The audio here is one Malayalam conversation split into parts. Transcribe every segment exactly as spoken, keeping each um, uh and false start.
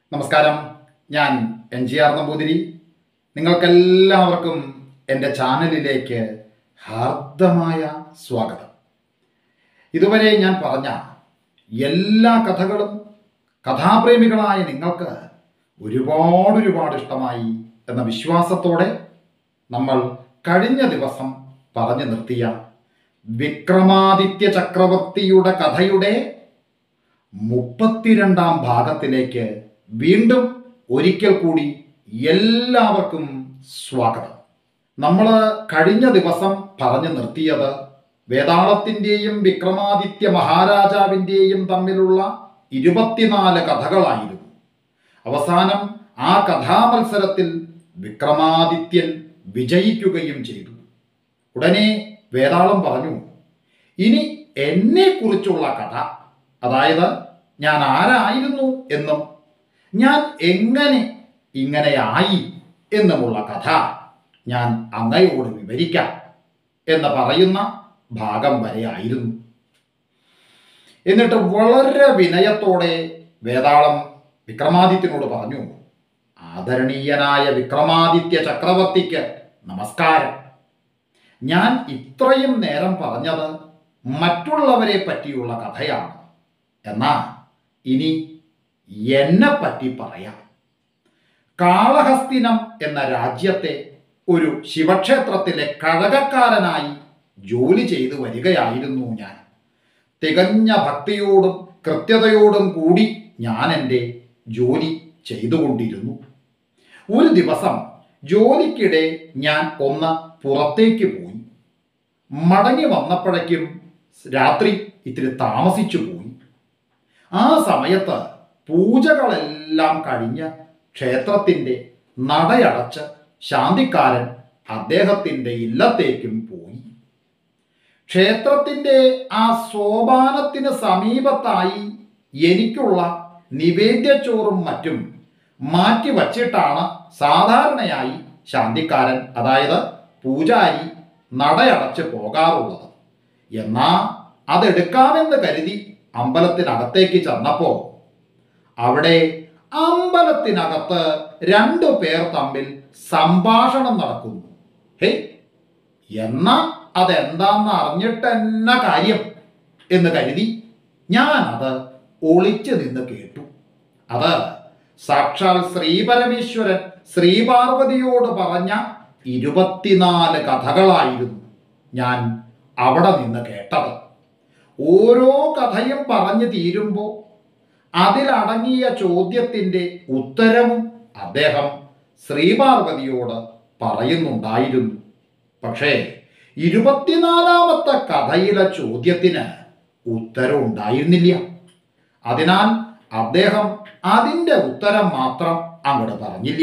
നമസ്കാരം. ഞാൻ എൻ ജി ആർ നമ്പൂതിരി. നിങ്ങൾക്കെല്ലാവർക്കും എൻ്റെ ചാനലിലേക്ക് ഹാർദമായ സ്വാഗതം. ഇതുവരെ ഞാൻ പറഞ്ഞ എല്ലാ കഥകളും കഥാപ്രേമികളായ നിങ്ങൾക്ക് ഒരുപാട് ഒരുപാട് ഇഷ്ടമായി എന്ന വിശ്വാസത്തോടെ നമ്മൾ കഴിഞ്ഞ ദിവസം പറഞ്ഞു നിർത്തിയ വിക്രമാദിത്യ ചക്രവർത്തിയുടെ കഥയുടെ മുപ്പത്തിരണ്ടാം ഭാഗത്തിലേക്ക് വീണ്ടും ഒരിക്കൽ കൂടി എല്ലാവർക്കും സ്വാഗതം. നമ്മൾ കഴിഞ്ഞ ദിവസം പറഞ്ഞു നിർത്തിയത് വേതാളത്തിൻ്റെയും വിക്രമാദിത്യ മഹാരാജാവിൻ്റെയും തമ്മിലുള്ള ഇരുപത്തിനാല് കഥകളായിരുന്നു. അവസാനം ആ കഥാമത്സരത്തിൽ വിക്രമാദിത്യൻ വിജയിക്കുകയും ചെയ്തു. ഉടനെ വേതാളം പറഞ്ഞു, ഇനി എന്നെക്കുറിച്ചുള്ള കഥ, അതായത് ഞാൻ ആരായിരുന്നു എന്നും ഞാൻ എങ്ങനെ ഇങ്ങനെയായി എന്നുമുള്ള കഥ ഞാൻ അങ്ങയോട് വിവരിക്കാം എന്ന് പറയുന്ന ഭാഗം വരെ ആയിരുന്നു. എന്നിട്ട് വളരെ വിനയത്തോടെ വേതാളം വിക്രമാദിത്യനോട് പറഞ്ഞു, ആദരണീയനായ വിക്രമാദിത്യ ചക്രവർത്തിക്ക് നമസ്കാരം. ഞാൻ ഇത്രയും നേരം പറഞ്ഞത് മറ്റുള്ളവരെ പറ്റിയുള്ള കഥയാണ്. എന്നാൽ ഇനി എന്നെ പറ്റി പറയാം. കാളഹസ്തിനം എന്ന രാജ്യത്തെ ഒരു ശിവക്ഷേത്രത്തിലെ കഴകക്കാരനായി ജോലി ചെയ്തു വരികയായിരുന്നു ഞാൻ. തികഞ്ഞ ഭക്തിയോടും കൃത്യതയോടും കൂടി ഞാൻ എൻ്റെ ജോലി ചെയ്തുകൊണ്ടിരുന്നു. ഒരു ദിവസം ജോലിക്കിടെ ഞാൻ ഒന്ന് പുറത്തേക്ക് പോയി. മടങ്ങി വന്നപ്പോഴേക്കും രാത്രി ഇത്തിരി താമസിച്ചു പോയി. ആ സമയത്ത് പൂജകളെല്ലാം കഴിഞ്ഞ് ക്ഷേത്രത്തിൻ്റെ നടയടച്ച് ശാന്തിക്കാരൻ അദ്ദേഹത്തിൻ്റെ ഇല്ലത്തേക്കും പോയി. ക്ഷേത്രത്തിൻ്റെ ആ സോപാനത്തിന് സമീപത്തായി എനിക്കുള്ള നിവേദ്യച്ചോറും മറ്റും മാറ്റി വച്ചിട്ടാണ് സാധാരണയായി ശാന്തിക്കാരൻ, അതായത് പൂജാരി, നടയടച്ച് പോകാറുള്ളത്. എന്നാൽ അതെടുക്കാമെന്ന് കരുതി അമ്പലത്തിനകത്തേക്ക് ചെന്നപ്പോൾ അവിടെ അമ്പലത്തിനകത്ത് രണ്ടു പേർ തമ്മിൽ സംഭാഷണം നടക്കുന്നു. ഹേ, എന്നാ അതെന്താന്ന് അറിഞ്ഞിട്ടെന്ന കാര്യം എന്ന് കരുതി ഞാനത് ഒളിച്ചു നിന്ന് കേട്ടു. അത് സാക്ഷാൽ ശ്രീപരമേശ്വരൻ ശ്രീപാർവതിയോട് പറഞ്ഞ ഇരുപത്തിനാല് കഥകളായിരുന്നു ഞാൻ അവിടെ നിന്ന് കേട്ടത്. ഓരോ കഥയും പറഞ്ഞു തീരുമ്പോൾ അതിലടങ്ങിയ ചോദ്യത്തിൻ്റെ ഉത്തരവും അദ്ദേഹം ശ്രീപാർവതിയോട് പറയുന്നുണ്ടായിരുന്നു. പക്ഷേ ഇരുപത്തിനാലാമത്തെ കഥയിലെ ചോദ്യത്തിന് ഉത്തരം ഉണ്ടായിരുന്നില്ല. അതിനാൽ അദ്ദേഹം അതിൻ്റെ ഉത്തരം മാത്രം അങ്ങോട്ട് പറഞ്ഞില്ല.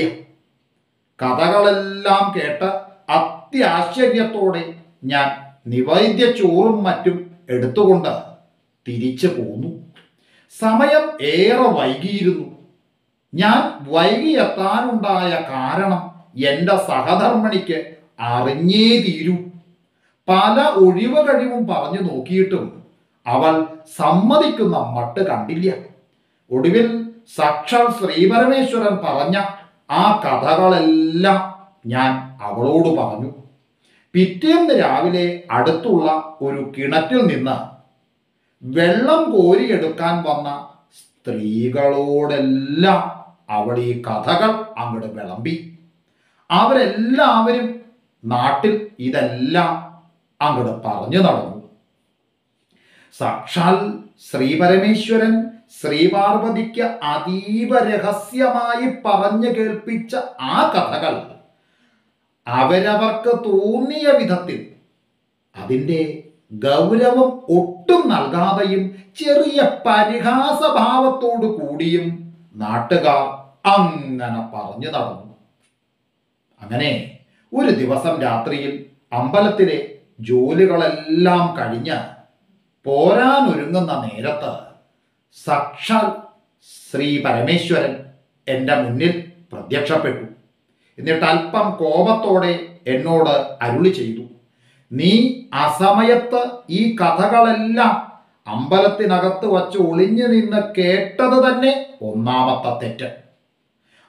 കഥകളെല്ലാം കേട്ട് അത്യാശ്ചര്യത്തോടെ ഞാൻ നിവേദ്യ ചോറും മറ്റും എടുത്തുകൊണ്ട് തിരിച്ചു പോന്നു. സമയം ഏറെ വൈകിയിരുന്നു. ഞാൻ വൈകിയെത്താനുണ്ടായ കാരണം എൻ്റെ സഹധർമ്മിണിക്ക് അറിഞ്ഞേ തീരൂ. പല ഒഴിവ് കഴിവും പറഞ്ഞു നോക്കിയിട്ടും അവൾ സമ്മതിക്കുന്ന മട്ട് കണ്ടില്ല. ഒടുവിൽ സാക്ഷാൽ ശ്രീപരമേശ്വരൻ പറഞ്ഞ ആ കഥകളെല്ലാം ഞാൻ അവളോട് പറഞ്ഞു. പിറ്റേന്ന് രാവിലെ അടുത്തുള്ള ഒരു കിണറ്റിൽ നിന്ന് വെള്ളം കോരിയെടുക്കാൻ വന്ന സ്ത്രീകളോടെല്ലാം അവൾ ഈ കഥകൾ അങ്ങോട്ട് വിളമ്പി. അവരെല്ലാവരും നാട്ടിൽ ഇതെല്ലാം അങ്ങോട്ട് പറഞ്ഞു നടന്നു. സാക്ഷാൽ ശ്രീപരമേശ്വരൻ ശ്രീപാർവതിക്ക് അതീവ രഹസ്യമായി പറഞ്ഞു കേൾപ്പിച്ച ആ കഥകൾ അവരവർക്ക് തോന്നിയ വിധത്തിൽ, അതിൻ്റെ ഗൗരവം ഒട്ടും നൽകാതെയും ചെറിയ പരിഹാസഭാവത്തോടു കൂടിയും നാട്ടുകാർ അങ്ങനെ പറഞ്ഞു നടന്നു. അങ്ങനെ ഒരു ദിവസം രാത്രിയിൽ അമ്പലത്തിലെ ജോലികളെല്ലാം കഴിഞ്ഞ് പോരാനൊരുങ്ങുന്ന നേരത്ത് സാക്ഷാൽ ശ്രീ പരമേശ്വരൻ എൻ്റെ മുന്നിൽ പ്രത്യക്ഷപ്പെട്ടു. എന്നിട്ട് അല്പം കോപത്തോടെ എന്നോട് അരുളി ചെയ്തു, നീ അസമയത്ത് ഈ കഥകളെല്ലാം അമ്പലത്തിനകത്ത് വച്ച് ഒളിഞ്ഞു നിന്ന് കേട്ടത് തന്നെ ഒന്നാമത്തെ തെറ്റ്.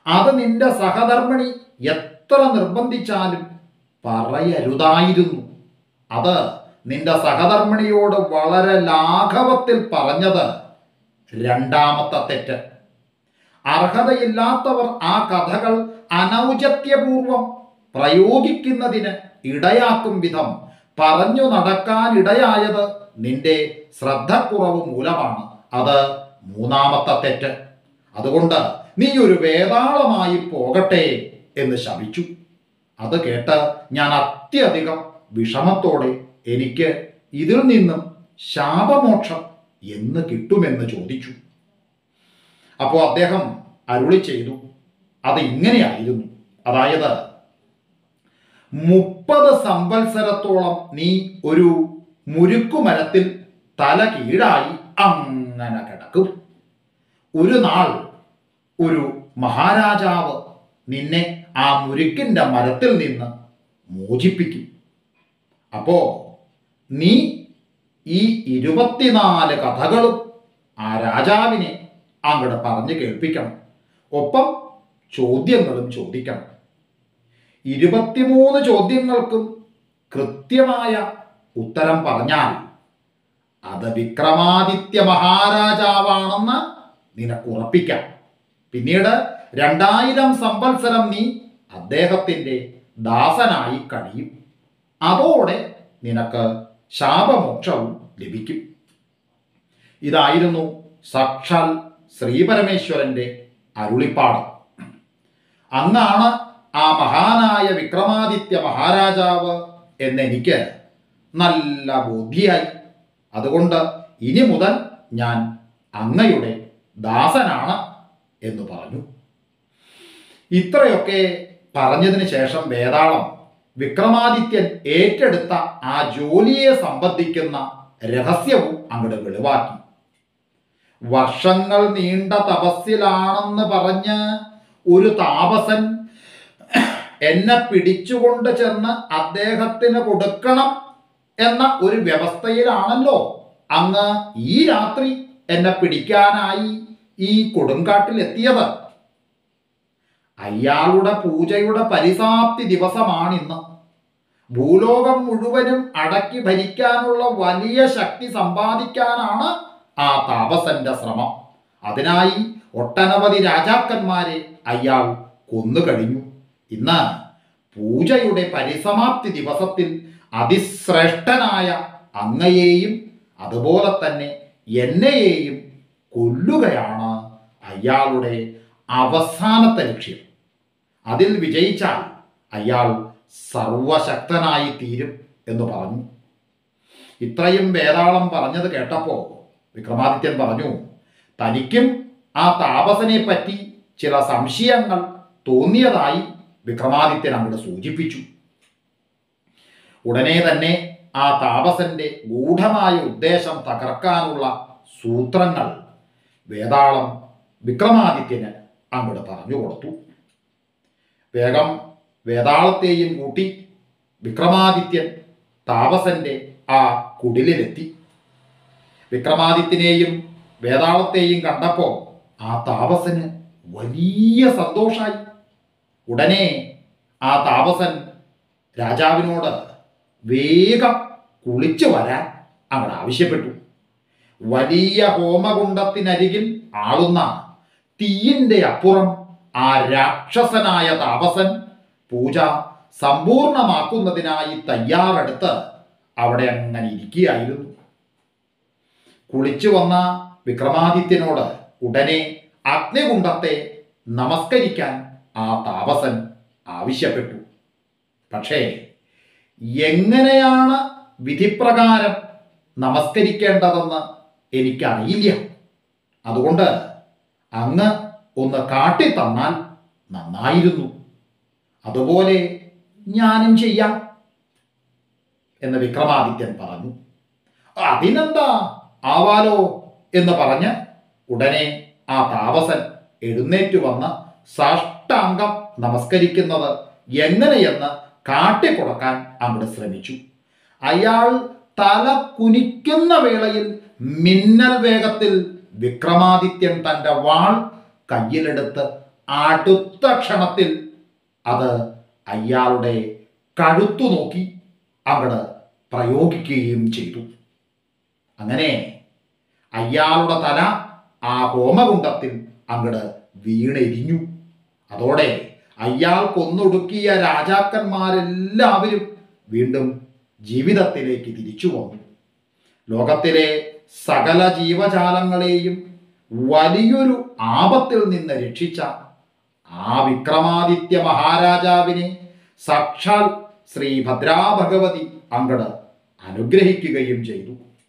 അത് നിന്റെ സഹധർമ്മിണി എത്ര നിർബന്ധിച്ചാലും പറയരുതായിരുന്നു. അത് നിന്റെ സഹധർമ്മിണിയോട് വളരെ ലാഘവത്തിൽ പറഞ്ഞത് രണ്ടാമത്തെ തെറ്റ്. അർഹതയില്ലാത്തവർ ആ കഥകൾ അനൗചത്യപൂർവം പ്രയോഗിക്കുന്നതിന് ഇടയാക്കും വിധം പറഞ്ഞു നടക്കാനിടയായത് നിന്റെ ശ്രദ്ധക്കുറവ് മൂലമാണ്. അത് മൂന്നാമത്തെ തെറ്റ്. അതുകൊണ്ട് നീ ഒരു വേതാളമായി പോകട്ടെ എന്ന് ശപിച്ചു. അത് കേട്ട് ഞാൻ അത്യധികം വിഷമത്തോടെ എനിക്ക് ഇതിൽ നിന്നും ശാപമോക്ഷം എന്ന് കിട്ടുമെന്ന് ചോദിച്ചു. അപ്പോൾ അദ്ദേഹം അരുളി ചെയ്തു, അത് ഇങ്ങനെയായിരുന്നു. അതായത് മുപ്പത് സംവത്സരത്തോളം നീ ഒരു മുരുക്കുമരത്തിൽ തല കീഴായി അങ്ങനെ കിടക്കും. ഒരു നാൾ ഒരു മഹാരാജാവ് നിന്നെ ആ മുരുക്കിൻ്റെ മരത്തിൽ നിന്ന് മോചിപ്പിക്കും. അപ്പോ നീ ഈ ഇരുപത്തിനാല് കഥകളും ആ രാജാവിനെ അങ്ങോട്ട് പറഞ്ഞു കേൾപ്പിക്കണം. ഒപ്പം ചോദ്യങ്ങളും ചോദിക്കണം. ഇരുപത്തിമൂന്ന് ചോദ്യങ്ങൾക്കും കൃത്യമായ ഉത്തരം പറഞ്ഞാൽ അത് വിക്രമാദിത്യ മഹാരാജാവാണെന്ന് നിനക്ക് ഉറപ്പിക്കാം. പിന്നീട് രണ്ടായിരം സംവത്സരം നീ അദ്ദേഹത്തിൻ്റെ ദാസനായി കഴിയും. അതോടെ നിനക്ക് ശാപമോക്ഷവും ലഭിക്കും. ഇതായിരുന്നു സാക്ഷാൽ ശ്രീപരമേശ്വരൻ്റെ അരുളിപ്പാട്. അങ്ങാണ് ആ മഹാനായ വിക്രമാദിത്യ മഹാരാജാവ് എന്നെനിക്ക് നല്ല ബോധ്യായി. അതുകൊണ്ട് ഇനി മുതൽ ഞാൻ അങ്ങയുടെ ദാസനാണ് എന്ന് പറഞ്ഞു. ഇത്രയൊക്കെ പറഞ്ഞതിന് ശേഷം വേതാളം വിക്രമാദിത്യൻ ഏറ്റെടുത്ത ആ ജോലിയെ സംബന്ധിക്കുന്ന രഹസ്യവും അങ്ങോട്ട് വെളിവാക്കി. വർഷങ്ങൾ നീണ്ട തപസ്സിലാണെന്ന് പറഞ്ഞ് ഒരു താപസൻ എന്നെ പിടിച്ചുകൊണ്ട് ചെന്ന് അദ്ദേഹത്തിന് കൊടുക്കണം എന്ന ഒരു വ്യവസ്ഥയിലാണല്ലോ അങ്ങ് ഈ രാത്രി എന്നെ പിടിക്കാനായി ഈ കൊടുങ്കാട്ടിലെത്തിയത്. അയാളുടെ പൂജയുടെ പരിസമാപ്തി ദിവസമാണിന്ന്. ഭൂലോകം മുഴുവനും അടക്കി ഭരിക്കാനുള്ള വലിയ ശക്തി സമ്പാദിക്കാനാണ് ആ താപസന്റെ ശ്രമം. അതിനായി ഒട്ടനവധി രാജാക്കന്മാരെ അയാൾ കൊന്നുകഴിഞ്ഞു. ഇന്ന് പൂജയുടെ പരിസമാപ്തി ദിവസത്തിൽ അതിശ്രേഷ്ഠനായ അങ്ങയെയും അതുപോലെ തന്നെ എന്നെയെയും കൊല്ലുകയാണ് അയാളുടെ അവസാനത്തെ ലക്ഷ്യം. അതിൽ വിജയിച്ചാൽ അയാൾ സർവശക്തനായി തീരും എന്ന് പറഞ്ഞു. ഇത്രയും വേതാളം പറഞ്ഞത് കേട്ടപ്പോൾ വിക്രമാദിത്യൻ പറഞ്ഞു, തനിക്കും ആ താപസനെ പറ്റി ചില സംശയങ്ങൾ തോന്നിയതായി വിക്രമാദിത്യൻ അങ്ങോട്ട് സൂചിപ്പിച്ചു. ഉടനെ തന്നെ ആ താപസന്റെ ഗൂഢമായ ഉദ്ദേശം തകർക്കാനുള്ള സൂത്രങ്ങൾ വേതാളം വിക്രമാദിത്യന് അങ്ങോട്ട് പറഞ്ഞു കൊടുത്തു. വേഗം വേതാളത്തെയും കൂട്ടി വിക്രമാദിത്യൻ താപസന്റെ ആ കുടിലിലെത്തി. വിക്രമാദിത്യനെയും വേതാളത്തെയും കണ്ടപ്പോൾ ആ താപസന് വലിയ സന്തോഷായി. ഉടനെ ആ താപസൻ രാജാവിനോട് വേഗം കുളിച്ചു വരാൻ അങ്ങോട്ട് ആവശ്യപ്പെട്ടു. വലിയ ഹോമകുണ്ടത്തിനരികിൽ ആളുന്ന തീയിൻ്റെ അപ്പുറം ആ രാക്ഷസനായ താപസൻ പൂജ സമ്പൂർണമാക്കുന്നതിനായി തയ്യാറെടുത്ത് അവിടെ അങ്ങനെ ഇരിക്കുകയായിരുന്നു. കുളിച്ചു വന്ന വിക്രമാദിത്യനോട് ഉടനെ അഗ്നികുണ്ഡത്തെ നമസ്കരിക്കാൻ ആ താപസൻ ആവശ്യപ്പെട്ടു. പക്ഷേ എങ്ങനെയാണ് വിധിപ്രകാരം നമസ്കരിക്കേണ്ടതെന്ന് എനിക്കറിയില്ല. അതുകൊണ്ട് അങ്ങ് ഒന്ന് കാട്ടിത്തന്നാൽ നന്നായിരുന്നു. അതുപോലെ ഞാനും ചെയ്യാം എന്ന് വിക്രമാദിത്യൻ പറഞ്ഞു. അതിനെന്താ, ആവാലോ എന്ന് പറഞ്ഞ് ഉടനെ ആ താപസൻ എഴുന്നേറ്റു വന്ന് സാഷ്ടാംഗം നമസ്കരിക്കുന്നത് എങ്ങനെയെന്ന് കാട്ടിക്കൊടുക്കാൻ അങ്ങോട്ട് ശ്രമിച്ചു. അയാൾ തല കുനിക്കുന്ന വേളയിൽ മിന്നൽ വേഗത്തിൽ വിക്രമാദിത്യൻ തൻ്റെ വാൾ കയ്യിലെടുത്ത് അടുത്ത ക്ഷണത്തിൽ അത് അയാളുടെ കഴുത്തു നോക്കി അവിടെ പ്രയോഗിക്കുകയും ചെയ്തു. അങ്ങനെ അയാളുടെ തല ആ ഹോമകുണ്ടത്തിൽ അങ്ങട് വീണെരിഞ്ഞു. അതോടെ അയാൾ കൊന്നൊടുക്കിയ രാജാക്കന്മാരെല്ലാവരും വീണ്ടും ജീവിതത്തിലേക്ക് തിരിച്ചു വന്നു. ലോകത്തിലെ സകല ജീവജാലങ്ങളെയും വലിയൊരു ആപത്തിൽ നിന്ന് രക്ഷിച്ച ആ വിക്രമാദിത്യ മഹാരാജാവിനെ സാക്ഷാൽ ശ്രീ ഭദ്രാഭഗവതി അങ്ങട് അനുഗ്രഹിക്കുകയും ചെയ്തു.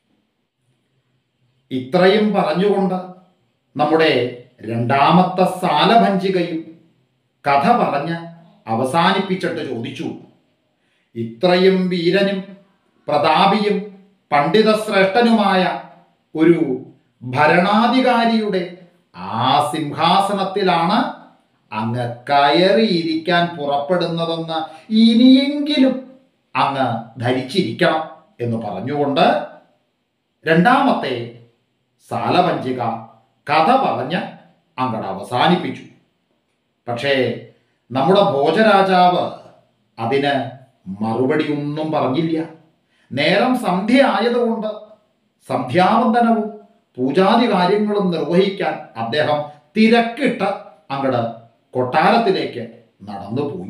ഇത്രയും പറഞ്ഞുകൊണ്ട് നമ്മുടെ രണ്ടാമത്തെ സാലഭഞ്ജികയും കഥ പറഞ്ഞ് അവസാനിപ്പിച്ചിട്ട് ചോദിച്ചു, ഇത്രയും വീരനും പ്രതാപിയും പണ്ഡിതശ്രേഷ്ഠനുമായ ഒരു ഭരണാധികാരിയുടെ ആ സിംഹാസനത്തിലാണ് അങ്ങ് കയറിയിരിക്കാൻ പുറപ്പെടുന്നതെന്ന് ഇനിയെങ്കിലും അങ്ങ് ധരിച്ചിരിക്കണം എന്ന് പറഞ്ഞുകൊണ്ട് രണ്ടാമത്തെ സാലഭഞ്ജിക കഥ പറഞ്ഞ് അങ്ങട് അവസാനിപ്പിച്ചു. പക്ഷേ നമ്മുടെ ഭോജരാജാവ് അതിന് മറുപടി ഒന്നും പറഞ്ഞില്ല. നേരം സന്ധ്യ ആയതുകൊണ്ട് സന്ധ്യാവന്ദനവും പൂജാതി കാര്യങ്ങളും നിർവഹിക്കാൻ അദ്ദേഹം തിരക്കിട്ട് അങ്ങട് കൊട്ടാരത്തിലേക്ക് നടന്നുപോയി.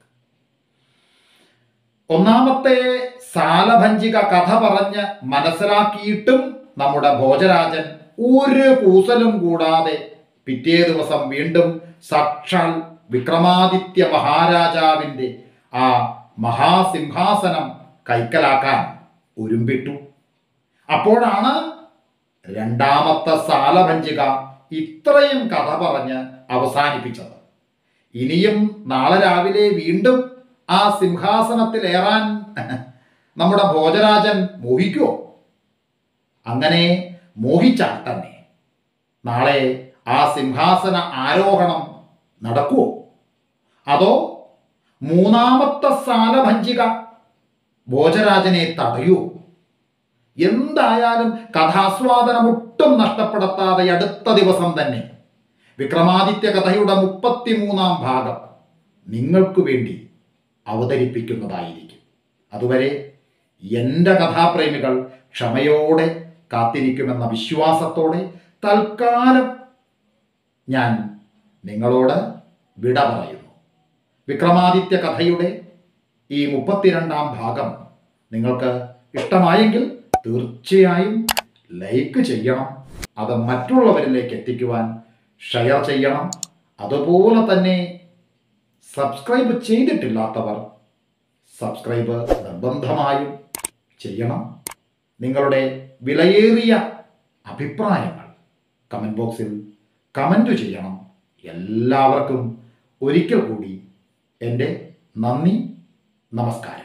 ഒന്നാമത്തെ സാലഭഞ്ജിക കഥ പറഞ്ഞ് മനസ്സിലാക്കിയിട്ടും നമ്മുടെ ഭോജരാജൻ ഒരു കൂസലും കൂടാതെ പിറ്റേ ദിവസം വീണ്ടും സാക്ഷാൽ വിക്രമാദിത്യ മഹാരാജാവിൻ്റെ ആ മഹാസിംഹാസനം കൈക്കലാക്കാൻ ഒരുമ്പിട്ടു. അപ്പോഴാണ് രണ്ടാമത്തെ സാലഭഞ്ജിക ഇത്രയും കഥ പറഞ്ഞ് അവസാനിപ്പിച്ചത്. ഇനിയും നാളെ രാവിലെ വീണ്ടും ആ സിംഹാസനത്തിലേറാൻ നമ്മുടെ ഭോജരാജൻ മോഹിക്കുമോ? അങ്ങനെ മോഹിച്ചാൽ തന്നെ നാളെ ആ സിംഹാസന ആരോഹണം നടക്കുമോ? അതോ മൂന്നാമത്തെ സാലഭഞ്ജിക ഭോജരാജനെ തടയുമോ? എന്തായാലും കഥാസ്വാദനം ഒട്ടും നഷ്ടപ്പെടുത്താതെ അടുത്ത ദിവസം തന്നെ വിക്രമാദിത്യ കഥയുടെ മുപ്പത്തിമൂന്നാം ഭാഗം നിങ്ങൾക്ക് വേണ്ടി അവതരിപ്പിക്കുന്നതായിരിക്കും. അതുവരെ എൻ്റെ കഥാപ്രേമികൾ ക്ഷമയോടെ കാത്തിരിക്കുമെന്ന വിശ്വാസത്തോടെ തൽക്കാലം ഞാൻ നിങ്ങളോട് വിട പറയുന്നു. വിക്രമാദിത്യ കഥയുടെ ഈ മുപ്പത്തിരണ്ടാം ഭാഗം നിങ്ങൾക്ക് ഇഷ്ടമായെങ്കിൽ തീർച്ചയായും ലൈക്ക് ചെയ്യണം. അത് മറ്റുള്ളവരിലേക്ക് എത്തിക്കുവാൻ ഷെയർ ചെയ്യണം. അതുപോലെ തന്നെ സബ്സ്ക്രൈബ് ചെയ്തിട്ടില്ലാത്തവർ സബ്സ്ക്രൈബ് നിർബന്ധമായും ചെയ്യണം. നിങ്ങളുടെ വിലയേറിയ അഭിപ്രായങ്ങൾ കമൻറ്റ് ബോക്സിൽ കമൻറ്റ് ചെയ്യണം. എല്ലാവർക്കും ഒരിക്കൽ കൂടി എൻ്റെ നന്ദി, നമസ്കാരം.